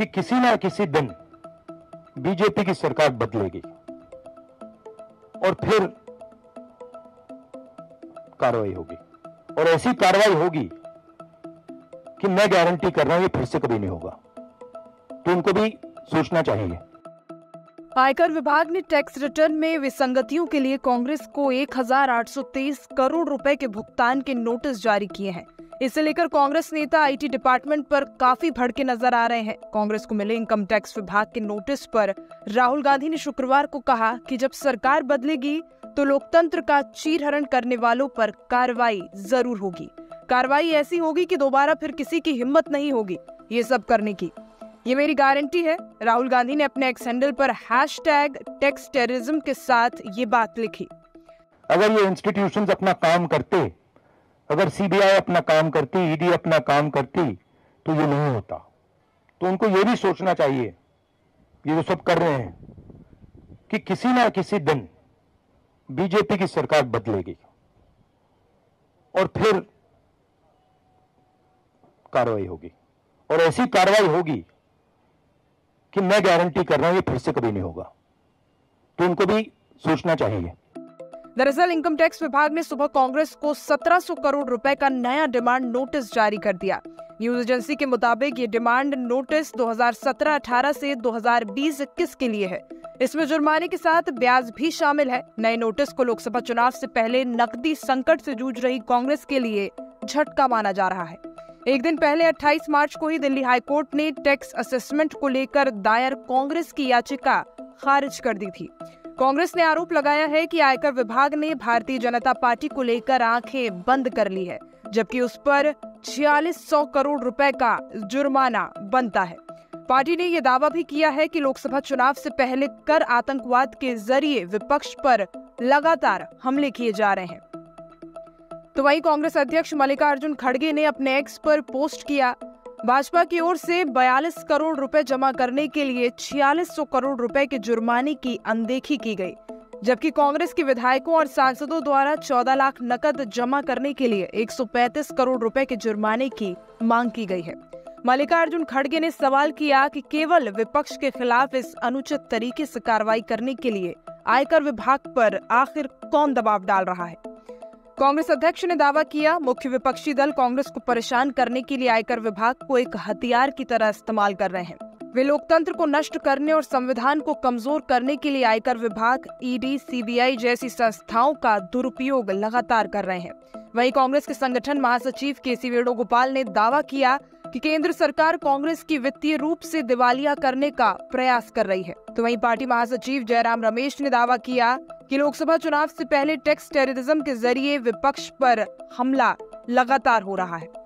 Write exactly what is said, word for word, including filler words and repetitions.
कि किसी ना किसी दिन बीजेपी की सरकार बदलेगी और फिर कार्रवाई होगी, और ऐसी कार्रवाई होगी कि मैं गारंटी कर रहा हूं ये फिर से कभी नहीं होगा। तो उनको भी सोचना चाहिए। आयकर विभाग ने टैक्स रिटर्न में विसंगतियों के लिए कांग्रेस को एक हजार आठ सौ तेईस करोड़ रुपए के भुगतान के नोटिस जारी किए हैं। इसे लेकर कांग्रेस नेता आईटी डिपार्टमेंट पर काफी भड़के नजर आ रहे हैं। कांग्रेस को मिले इनकम टैक्स विभाग के नोटिस पर राहुल गांधी ने शुक्रवार को कहा कि जब सरकार बदलेगी तो लोकतंत्र का चीरहरण करने वालों पर कार्रवाई जरूर होगी। कार्रवाई ऐसी होगी कि दोबारा फिर किसी की हिम्मत नहीं होगी ये सब करने की। ये मेरी गारंटी है। राहुल गांधी ने अपने एक्स हैंडल पर हैशटैग टैक्स टेररिज्म के साथ ये बात लिखी। अगर ये इंस्टीट्यूशंस अपना काम करते, अगर सीबीआई अपना काम करती, ईडी अपना काम करती, तो ये नहीं होता। तो उनको ये भी सोचना चाहिए, ये जो सब कर रहे हैं, कि किसी ना किसी दिन बीजेपी की सरकार बदलेगी और फिर कार्रवाई होगी, और ऐसी कार्रवाई होगी कि मैं गारंटी कर रहा हूं ये फिर से कभी नहीं होगा। तो उनको भी सोचना चाहिए। दरअसल इनकम टैक्स विभाग ने सुबह कांग्रेस को सत्रह सौ करोड़ रुपए का नया डिमांड नोटिस जारी कर दिया। न्यूज एजेंसी के मुताबिक ये डिमांड नोटिस दो हज़ार सत्रह अठारह से दो हज़ार बीस इक्कीस के लिए है। इसमें जुर्माने के साथ ब्याज भी शामिल है। नए नोटिस को लोकसभा चुनाव से पहले नकदी संकट से जूझ रही कांग्रेस के लिए झटका माना जा रहा है। एक दिन पहले अट्ठाईस मार्च को ही दिल्ली हाईकोर्ट ने टैक्स असेसमेंट को लेकर दायर कांग्रेस की याचिका खारिज कर दी थी। कांग्रेस ने आरोप लगाया है कि आयकर विभाग ने भारतीय जनता पार्टी को लेकर आंखें बंद कर ली है, जबकि उस पर छियालीस सौ करोड़ रुपए का जुर्माना बनता है। पार्टी ने यह दावा भी किया है कि लोकसभा चुनाव से पहले कर आतंकवाद के जरिए विपक्ष पर लगातार हमले किए जा रहे हैं। तो वहीं कांग्रेस अध्यक्ष मल्लिकार्जुन खड़गे ने अपने एक्स पर पोस्ट किया, भाजपा की ओर से बयालीस करोड़ रुपए जमा करने के लिए छियालीस सौ करोड़ रुपए के जुर्माने की अनदेखी की गई, जबकि कांग्रेस के विधायकों और सांसदों द्वारा चौदह लाख नकद जमा करने के लिए एक सौ पैंतीस करोड़ रुपए के जुर्माने की मांग की गई है। मल्लिकार्जुन खड़गे ने सवाल किया कि केवल विपक्ष के खिलाफ इस अनुचित तरीके से कार्रवाई करने के लिए आयकर विभाग पर आखिर कौन दबाव डाल रहा है। कांग्रेस अध्यक्ष ने दावा किया, मुख्य विपक्षी दल कांग्रेस को परेशान करने के लिए आयकर विभाग को एक हथियार की तरह इस्तेमाल कर रहे हैं। वे लोकतंत्र को नष्ट करने और संविधान को कमजोर करने के लिए आयकर विभाग, ईडी, सीबीआई जैसी संस्थाओं का दुरुपयोग लगातार कर रहे हैं। वहीं कांग्रेस के संगठन महासचिव के सी वेणुगोपाल ने दावा किया कि केंद्र सरकार कांग्रेस की वित्तीय रूप से दिवालिया करने का प्रयास कर रही है। तो वहीं पार्टी महासचिव जयराम रमेश ने दावा किया कि लोकसभा चुनाव से पहले टैक्स टेररिज्म के जरिए विपक्ष पर हमला लगातार हो रहा है।